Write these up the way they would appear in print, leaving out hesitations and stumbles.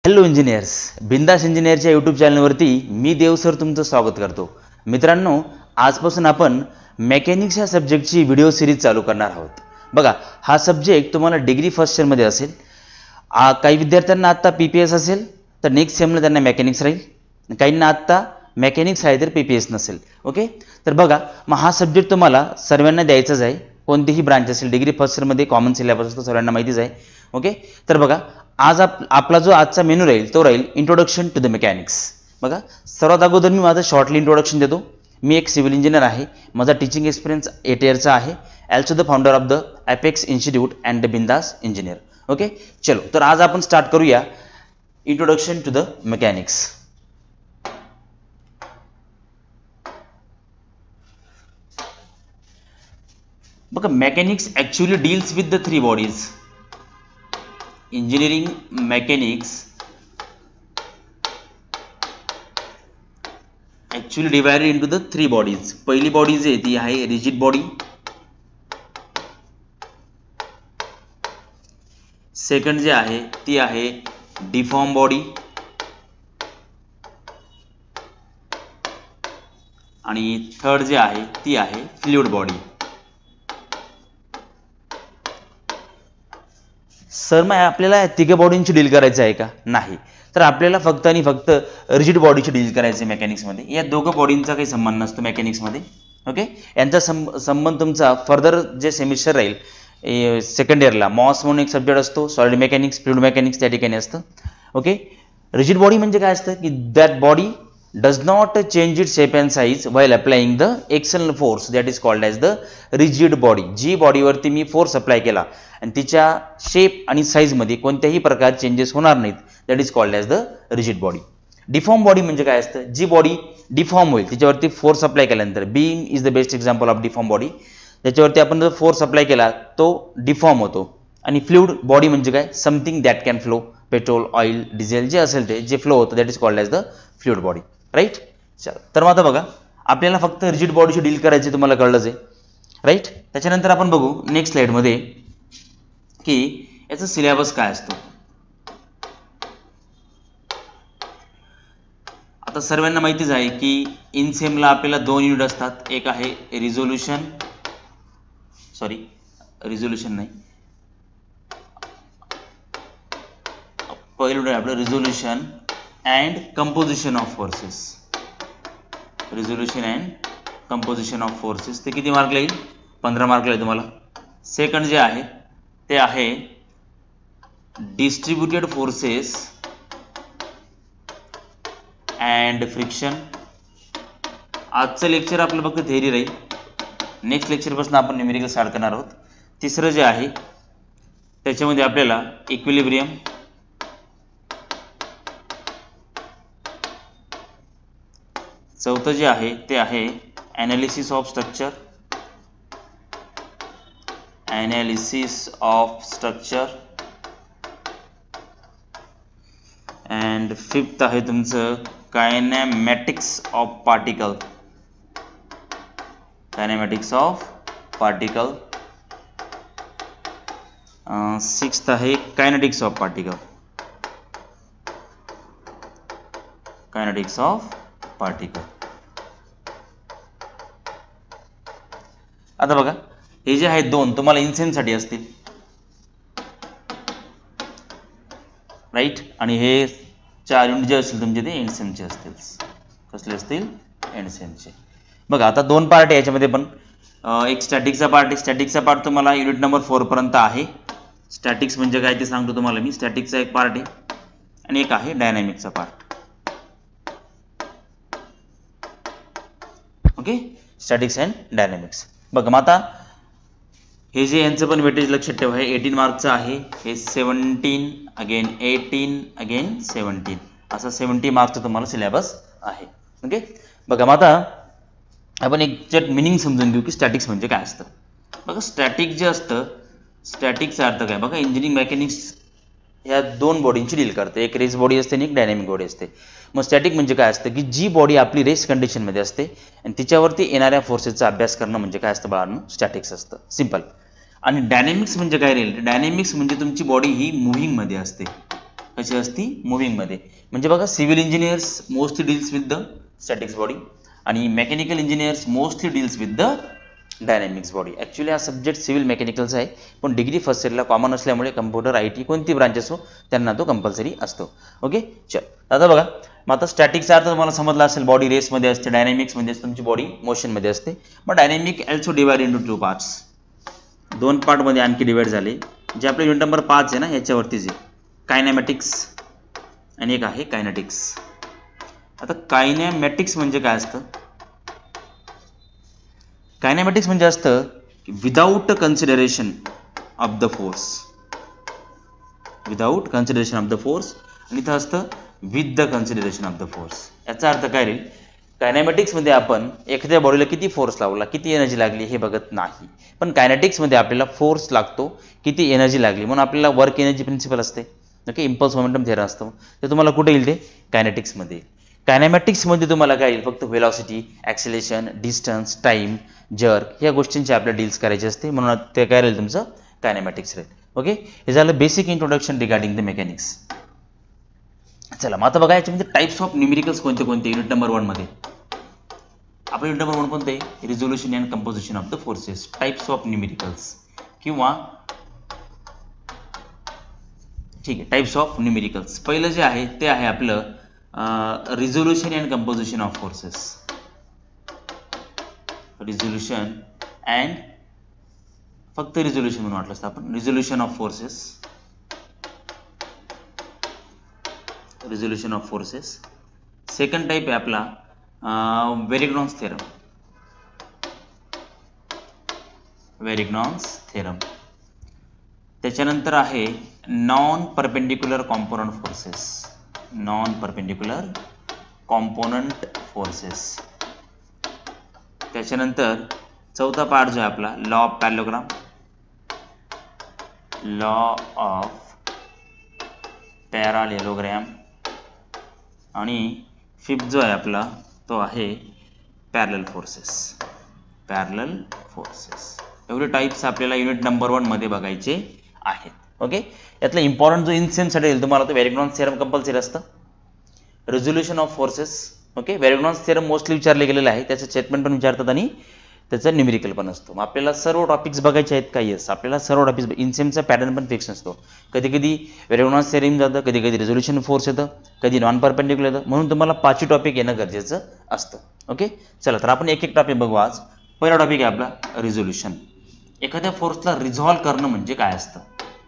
Hello engineers, बिंदास इंजिनियरच्या YouTube चॅनलवरती मी देव sir तुमचं स्वागत करतो. मित्रांनो, आजपासून आपण मेकॅनिक्स या सब्जेक्टची व्हिडिओ सिरीज चालू करणार आहोत. बघा, हा सब्जेक्ट तुम्हाला डिग्री फर्स्ट इयरमध्ये असेल. काही विद्यार्थ्यांना आत्ता PPS असेल तर नेक्स्ट सेमला त्यांना मेकॅनिक्स राहील. काहींना आत्ता मेकॅनिक्स आहे तर PPS नसेल. ओके, तर बघा, मग हा सब्जेक्ट तुम्हाला सर्वांना द्यायचाच आहे. कोणतीही ब्रांच असेल, डिग्री फर्स्ट इयरमध्ये कॉमन सिलेबस असतो, सर्वांना माहितीच आहे. ओके, तर बघा, आज आपला जो आजचा मेनू राहील तो राहील इंट्रोडक्शन टू द मेकॅनिक्स. बघा, सर्वात अगोदर मी माझं शॉर्टली इंट्रोडक्शन देतो. मी एक सिव्हिल इंजिनियर आहे. माझा टीचिंग एक्सपिरियन्स 8 इयरचा आहे. Also the founder of the apex institute and the Bindaas engineer. Okay, चलो, तर आज आपण स्टार्ट करूया इंट्रोडक्शन टू द मेकॅनिक्स. बघा, mechanics actually deals with the 3 bodies. Engineering mechanics actually divided into the 3 bodies. पहिली body जी आहे ती आहे रिजिड बॉडी. सेकंड जे आहे ती आहे डिफॉर्म बॉडी. आणि थर्ड जे आहे ती आहे फ्लुइड बॉडी. सर, मग आपल्याला तिघे बॉडींची डील करायचं आहे का? नाही, तर आपल्याला फक्त आणि फक्त रिजिड बॉडीची डील करायची आहे मेकॅनिक्समध्ये. या दोघं बॉडींचा काही संबंध नसतो मेकॅनिक्समध्ये. ओके, यांचा संबंध तुमचा फर्दर जे सेमिस्टर राहील सेकंड इयरला मॉस म्हणून एक सब्जेक्ट असतो, सॉलिड मेकॅनिक्स, फ्लुइड मेकॅनिक्स त्या ठिकाणी असतं. ओके, रिजिड बॉडी म्हणजे काय असतं की that body does not change its shape and size while applying the external force, that is called as the rigid body. जी बॉडीवरती मी फोर्स अप्लाय केला आणि तिच्या शेप आणि साईजमध्ये कोणत्याही प्रकार चेंजेस होणार नाहीत, that is called as the rigid body. Deform body म्हणजे काय असतं? जी बॉडी डिफॉर्म होईल, तिच्यावरती फोर्स अप्लाय केल्यानंतर, beam is the best example of deform body. त्याच्यावरती आपण जर फोर्स अप्लाय केला तो डिफॉर्म होतो. आणि फ्लुइड बॉडी म्हणजे काय? Something that can flow, petrol, oil, diesel जे असेल ते जे फ्लो होतं, that is called as the fluid body. Right. चला, तर मग आता बघा, आपल्याला फक्त रिजिड बॉडीशी डील करायची, तुम्हाला कळलंच आहे. राईट. त्याच्यानंतर आपण बघू नेक्स्ट स्लाइडमध्ये की याचा सिलेबस काय असतो. आता सर्वांना माहितीच आहे की इन सेमला आपल्याला 2 युनिट असतात. एक आहे रिझोल्यूशन नाही, पहिलं आपलं resolution and composition of forces. Resolution and composition of forces ते किती मार्क येईल? 15 मार्क येईल तुम्हाला. सेकंड जे आहे ते आहे डिस्ट्रीब्युटेड फोर्सेस अँड फ्रिक्शन. आजचं लेक्चर आपलं फक्त थेअरी राहील. नेक्स्ट लेक्चरपासून आपण न्यूमेरिकल स्टार्ट करणार आहोत. तिसरं जे आहे त्याच्यामध्ये आपल्याला इक्विलिब्रियम, चौथं जे आहे ते आहे analysis of structure. And fifth आहे तुमचं कायनॅमॅटिक्स ऑफ पार्टिकल. सिक्स्थ आहे कायनेटिक्स ऑफ पार्टिकल. आता बघा, हे जे आहेत 2 तुम्हाला इन्सेमसाठी असतील. राईट. आणि हे 4 युनिट जे असतील तुमचे ते एंडसेमचे असतील. कसले असतील? एंडसेमचे. बघा, आता 2 पार्ट आहे याच्यामध्ये पण. एक स्टॅटिकचा पार्ट आहे. स्टॅटिकचा पार्ट तुम्हाला युनिट नंबर 4 पर्यंत आहे. स्टॅटिक्स म्हणजे काय ते सांगतो तुम्हाला मी. स्टॅटिकचा एक पार्ट आहे आणि एक आहे डायनॅमिकचा part. Okay, statics and dynamics. बघा, मग आता हे जे यांचं पण वेटेज लक्षात ठेवा, हे 18 मार्कचं आहे. हे 17 अगेन 18 अगेन 17 असा 70 मार्कचं तुम्हाला सिलेबस आहे. ओके, बघा, मग आता आपण एक मिनिंग समजून घेऊ की स्टॅटिक्स म्हणजे काय असतं. बघा, स्टॅटिक जे असतं, स्टॅटिकचा अर्थ काय? बघा, इंजिनिअरिंग मेकॅनिक्स ह्या 2 बॉडींची डील करते. एक रेस्ट बॉडी असते आणि एक डायनॅमिक बॉडी असते. मग स्टॅटिक म्हणजे काय असतं की जी बॉडी आपली रेस्ट कंडिशनमध्ये असते आणि तिच्यावरती येणाऱ्या फोर्सेसचा अभ्यास करणं म्हणजे काय असतं बाळांनो? स्टॅटिक्स असतं. सिंपल. आणि डायनॅमिक्स म्हणजे काय राहील? डायनॅमिक्स म्हणजे तुमची बॉडी ही मुव्हिंगमध्ये असते. कशी असती मुव्हिंग मध्ये. म्हणजे बघा civil engineers mostly deals with the statics body आणि mechanical engineers mostly deals with the dynamics body. Actually हा सब्जेक्ट सिव्हिल मेकॅनिकलचा आहे, पण डिग्री फर्स्ट इयरला कॉमन असल्यामुळे कम्प्युटर IT कोणती ब्रांच असो त्यांना तो कंपल्सरी असतो. ओके चल आता बघा, मग आता स्टॅटिकचा अर्थ तुम्हाला समजला असेल, बॉडी रेसमध्ये असते, डायनॅमिक्समध्ये असते, तुमची बॉडी मोशनमध्ये असते. मग dynamic also divide into 2 parts, 2 पार्टमध्ये आणखी डिवाइड झाले, जे आपले युनिट नंबर 5 आहे ना याच्यावरतीच आहे, कायनॅमॅटिक्स आणि एक आहे कायनेटिक्स. आता कायनॅमॅटिक्स म्हणजे काय असतं? कायनॅमॅटिक्स म्हणजे असतं without consideration of the force, without consideration of the force, आणि इथं असतं with the consideration of the force. याचा अर्थ काय राहील? कायनॅमॅटिक्समध्ये आपण एखाद्या बॉडीला किती फोर्स लावला, किती एनर्जी लागली हे बघत नाही, पण कायनेटिक्समध्ये आपल्याला फोर्स लागतो, किती एनर्जी लागली, म्हणून आपल्याला वर्क एनर्जी प्रिन्सिपल असते. ओके, इम्पल्स मोमेंटम थेरम असतं, ते तुम्हाला कुठे येईल? ते कायनेटिक्समध्ये. कायनॅमॅटिक्समध्ये तुम्हाला काय येईल? फक्त velocity, acceleration, distance, time, jerk ह्या गोष्टींची आपल्याला डील्स करायचे असते, म्हणून ते काय राहील? तुमचं कायनॅमॅटिक्स राहील. ओके, हे झालं basic introduction regarding the mechanics. चला मग आता बघा याच्यामध्ये टाइप्स ऑफ न्यूमेरिकल्स कोणते कोणते युनिट नंबर 1 मध्ये. आपण युनिट नंबर 1 कोणते आहे? Resolution and composition of the forces, types of numericals, किंवा ठीक आहे टाइप्स ऑफ न्यूमेरिकल्स. पहिलं जे आहे ते आहे आपलं resolution and composition of forces. Resolution and, फक्त रिझोल्युशन म्हणून वाटलं असतं आपण, resolution of forces, resolution of forces. Second type आहे आपला वेरिग्नॉन्स थेरम, वेरिग्नॉन्स थेरम. त्याच्यानंतर आहे non perpendicular component forces, non perpendicular component forces. त्याच्यानंतर चौथा पार्ट जो आहे आपला law of parallelogram, law of parallelogram. आणि फिफ्थ जो आहे आपला तो आहे पॅरलल फोर्सेस, पॅरलल फोर्सेस. एवढे टाइप्स आपल्याला युनिट नंबर 1 मध्ये बघायचे आहेत. ओके, यातला इम्पॉर्टंट जो इन्सेन्ससाठी येईल तुम्हाला तो वेरिग्नॉन्स थेरम कंपल्सरी असतं. Resolution of forces, okay, Varignon's theorem mostly विचारले गेलेलं आहे, त्याचं स्टेटमेंट पण विचारतात आणि त्याचा न्यूमेरिकल पण असतो. मग आपल्याला सर्व टॉपिक्स बघायचे आहेत का? येस, आपल्याला सर्व टॉपिक्स. इन्सेमचा पॅटर्न पण फिक्स नसतो, कधी कधी वेरिग्नॉन्स थेरम जातं, कधी कधी रिझोल्युशन फोर्स येतं, कधी नॉन परपेंडिक्युलर येतं, म्हणून तुम्हाला 5 टॉपिक येणं गरजेचं असतं. ओके, चला तर आपण एक एक टॉपिक बघू आज. पहिला टॉपिक आहे आपला रिझोल्युशन. एखाद्या फोर्सला रिझॉल्व करणं म्हणजे काय असतं?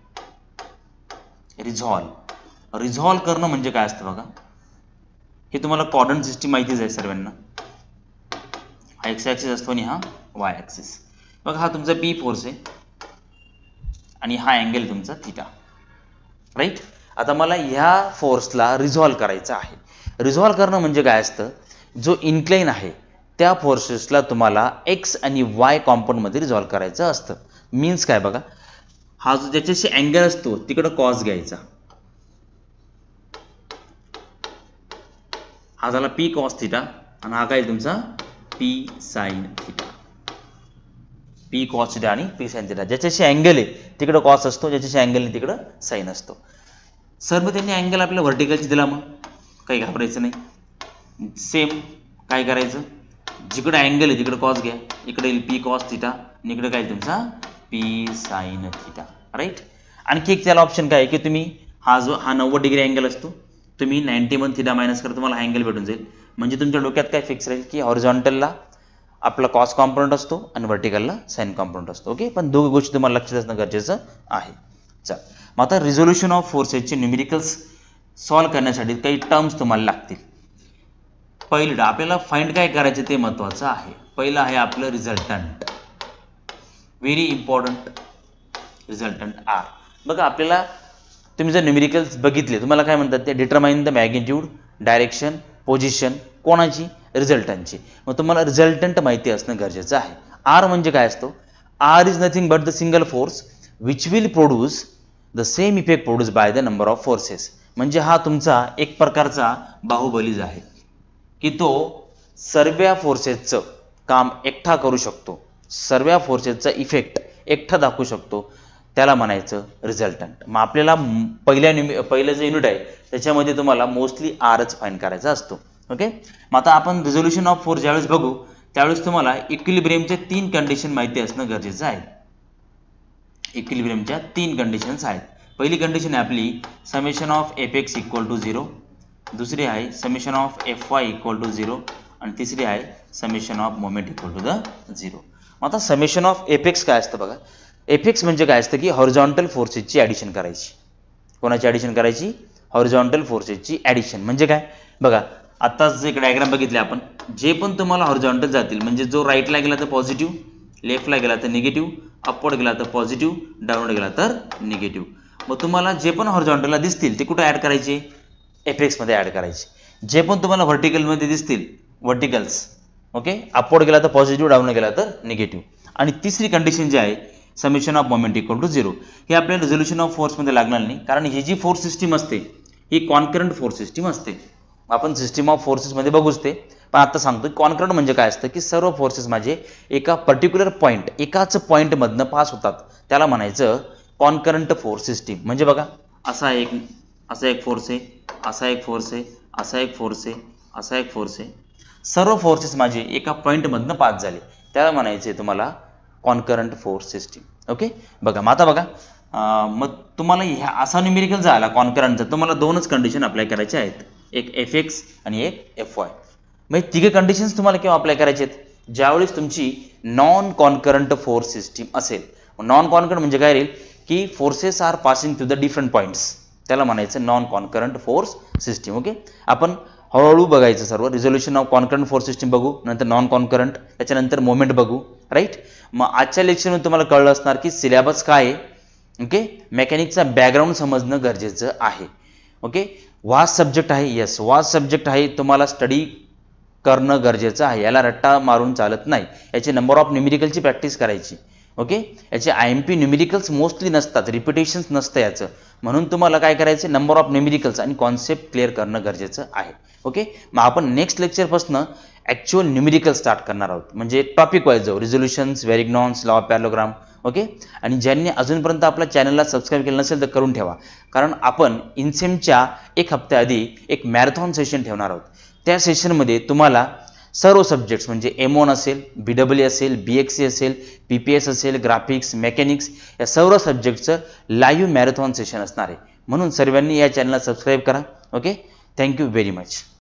रिझॉल्व करणं म्हणजे काय असतं बघा, हे तुम्हाला कोऑर्डिनेट सिस्टीम माहितीच आहे सर्वांना. हा एक्स ॲक्सिस असतो आणि हा वाय ॲक्सिस. बघा हा तुमचा पी फोर्स आहे आणि हा अँगल तुमचा थीटा, राईट. आता मला ह्या फोर्सला रिझॉल्व करायचं आहे. रिझॉल्व करणं म्हणजे काय असतं? जो इन्क्लाइन आहे त्या फोर्सेसला तुम्हाला एक्स आणि वाय कॉम्पोनंटमध्ये रिझॉल्व करायचं असतं. मीन्स काय बघा, हा जो ज्याच्याशी अँगल असतो तिकडं कॉस घ्यायचा, हा झाला पी कॉस थिटा, आणि हा काय तुमचा P sine theta. P cos theta आणि पी साइन थिटा. ज्याच्याशी अँगल आहे तिकडं कॉस असतो, ज्याच्याशी अँगल नाही तिकडं साइन असतो. सर मग त्यांनी अँगल आपल्या व्हर्टिकलची दिला, मग काही घाबरायचं नाही. सेम काय करायचं, जिकडे अँगल आहे तिकडे कॉस घ्या, इकडे येईल पी कॉस थिटा आणि इकडे काय तुमचा पी साइन थिटा, राईट. आणखी एक त्याला ऑप्शन काय आहे की तुम्ही हा 90 डिग्री अँगल असतो, तुम्ही 91 थिटा मायनस करा, तुम्हाला अँगल भेटून जाईल. म्हणजे तुमच्या डोक्यात काय फिक्स राहील की हॉरिझॉन्टलला आपला कॉस कॉम्पोनंट असतो आणि व्हर्टिकलला साइन कॉम्पोनंट असतो. ओके, पण दोघी गोष्टी तुम्हाला लक्षात असणं गरजेचं आहे. चल मग आता रिझोल्युशन ऑफ फोर्सेसचे न्यूमेरिकल्स सॉल्व्ह करण्यासाठी काही टर्म्स तुम्हाला लागतील. पहिलं आपल्याला फाइंड काय करायचं ते महत्त्वाचं आहे. पहिलं आहे आपलं resultant, very important. Resultant R. बघा आपल्याला तुम्ही जर न्यूमेरिकल्स बघितले, तुम्हाला काय म्हणतात ते determine the magnitude, direction, position कोणाची? रिझल्टंटची. मग तुम्हाला रिझल्टंट माहिती असणं गरजेचं आहे. आर म्हणजे काय असतो? R is nothing but the single force which will produce the same effect produced by the number of forces. म्हणजे हा तुमचा एक प्रकारचा बाहुबलीज आहे की तो सर्व फोर्सेसचं काम एकटा करू शकतो, सर्व फोर्सेसचा इफेक्ट एकटा दाखवू शकतो. त्याला म्हणायचं रिझल्टंट. मग आपल्याला पहिलं जे युनिट आहे त्याच्यामध्ये तुम्हाला मोस्टली आरच फाईंड करायचा असतो. ओके, मग आता आपण रिझोल्युशन ऑफ फोर्स ज्यावेळेस बघू त्यावेळेस तुम्हाला इक्विलिब्रियमच्या 3 कंडिशन माहिती असणं गरजेचं आहे. इक्विलिब्रियमच्या 3 कंडिशन्स आहेत. पहिली कंडिशन आहे आपली summation of F X equal to 0, दुसरी आहे summation of F Y equal to 0 आणि तिसरी आहे summation of moment equal to the 0. मग आता समेशन ऑफ एफ एक्स काय असतं बघा. एफ एक्स म्हणजे काय असतं की हॉरिझॉन्टल फोर्सेसची ॲडिशन करायची. कोणाची ॲडिशन करायची? हॉरिझॉन्टल फोर्सेसची ॲडिशन. म्हणजे काय बघा, आत्ताच एक डायग्राम बघितले आपण, जे पण तुम्हाला हॉरिझॉन्टल जातील म्हणजे जो राईटला गेला तर पॉझिटिव्ह, लेफ्टला गेला तर निगेटिव्ह, अपवर्ड गेला तर पॉझिटिव्ह, डाऊनवर्ड गेला तर निगेटिव्ह. मग तुम्हाला जे पण हॉरिझॉन्टलला दिसतील ते कुठे ॲड करायचे? एफ एक्समध्ये ॲड करायचे. जे पण तुम्हाला व्हर्टिकलमध्ये दिसतील व्हर्टिकल्स, ओके, अपवर्ड गेला तर पॉझिटिव्ह, डाऊन गेला तर निगेटिव्ह. आणि तिसरी कंडिशन जी आहे summation of moment equal to 0, हे आपल्या रिझोल्युशन ऑफ फोर्समध्ये लागणार नाही, कारण ही जी फोर्स सिस्टीम असते ही कॉन्करंट फोर्स सिस्टीम असते. आपण सिस्टीम ऑफ फोर्सेसमध्ये बघूच ते, पण आता सांगतो कॉन्करंट म्हणजे काय असतं की सर्व फोर्सेस माझे एका पर्टिक्युलर पॉईंट, एकाच पॉईंटमधनं पास होतात, त्याला म्हणायचं कॉन्करंट फोर्स सिस्टीम. म्हणजे बघा, असा एक फोर्स आहे, असा एक फोर्स आहे, असा एक फोर्स आहे, असा एक फोर्स आहे, सर्व फोर्सेस माझे एका पॉईंटमधनं पास झाले, त्याला म्हणायचे तुम्हाला कॉन्करंट फोर्स सिस्टीम. ओके, बघा मग आता बघा, मग तुम्हाला ह्या असा न्यूमेरिकल झाला कॉन्करंटचा, तुम्हाला 2च कंडिशन अप्लाय करायचे आहेत, एक एफ एक्स आणि एक एफ वाय. मग तिघे कंडिशन्स तुम्हाला केव्हा अप्लाय करायचे आहेत? ज्यावेळेस तुमची नॉन कॉन्करंट फोर्स सिस्टीम असेल. नॉन कॉन्करंट म्हणजे काय राहील की forces are passing to the different points, त्याला म्हणायचं non concurrent force system. Okay, आपण हळूहळू बघायचं सर्व. Resolution of concurrent force system बघू, नंतर नॉन कॉन्करंट, त्याच्यानंतर मोमेंट बघू, राईट. मग आजच्या लेक्चरमध्ये तुम्हाला कळलं असणार की सिलेबस काय आहे. ओके, मेकॅनिकचा बॅकग्राऊंड समजणं गरजेचं आहे. ओके, वास्ट सब्जेक्ट आहे, येस वास्ट सब्जेक्ट आहे, तुम्हाला स्टडी करणं गरजेचं आहे, याला रट्टा मारून चालत नाही. याचे नंबर ऑफ न्यूमेरिकलची प्रॅक्टिस करायची. ओके, याचे IMP न्यूमेरिकल्स मोस्टली नसतात, रिपिटेशन्स नसतं याचं, म्हणून तुम्हाला काय करायचं, नंबर ऑफ न्यूमेरिकल्स आणि कॉन्सेप्ट क्लिअर करणं गरजेचं आहे. ओके, मग आपण नेक्स्ट लेक्चरपासून ॲक्च्युअल न्यूमेरिकल स्टार्ट करणार आहोत, म्हणजे टॉपिक वाईज जाऊ, resolutions, Varignon's, law of parallelogram. Okay, आणि ज्यांनी अजूनपर्यंत आपल्या चॅनलला सबस्क्राईब केलं नसेल तर करून ठेवा, कारण आपण इन्सेमच्या एक हप्त्याआधी एक मॅरेथॉन सेशन ठेवणार आहोत. त्या सेशनमध्ये तुम्हाला सर्व सब्जेक्ट्स म्हणजे M1 असेल, BW असेल, BXC असेल, PPS असेल, ग्राफिक्स, मेकॅनिक्स, या सर्व सब्जेक्टचं लाईव्ह मॅरेथॉन सेशन असणार आहे. म्हणून सर्वांनी या चॅनलला सबस्क्राईब करा. Okay, thank you very much.